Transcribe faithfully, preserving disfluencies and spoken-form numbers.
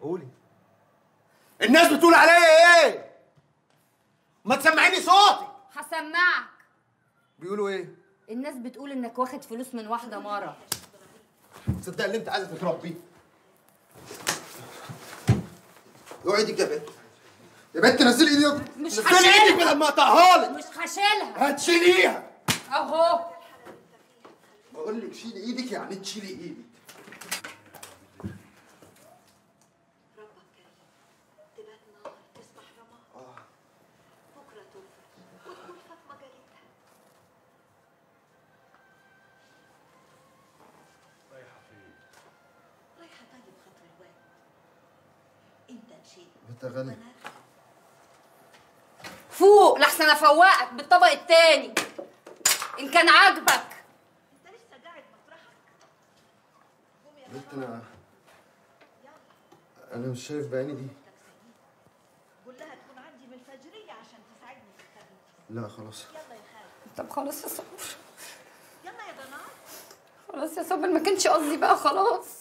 قولي. الناس بتقول عليا ايه؟ ما تسمعيني صوتي. هسمعك. بيقولوا ايه؟ الناس بتقول انك واخد فلوس من واحده مره. تصدق اللي انت عايزه تتربيه. اوعي ايدك يا بنت. يا بنت نزلي ايدك. مش نزلي ايدك بدل ما اقطعها لك. مش هشيلها. هتشيليها. اهو. بقول لك شيلي ايدك يعني تشيلي ايدك. ربك كريم، تبات نار تصبح رماد. اه بكره تنفخ وتكون فاطمه جالتها. رايحه فين؟ رايحه طيب خاطر الواد. انت مشيت انت غني. فوق لحسن افوقك بالطبق التاني ان كان عاجبك. انت لسه قاعد مطرحك. قوم يا بنت بابا. انا يلا. انا مش شايف بعيني دي. قول لها تكون عندي من الفجريه عشان تساعدني في الخدمه. لا خلاص. يلا يا خالد. طب خلاص يا صبر. يلا يا ضناء. خلاص يا صبر ما كانش قصدي بقى خلاص.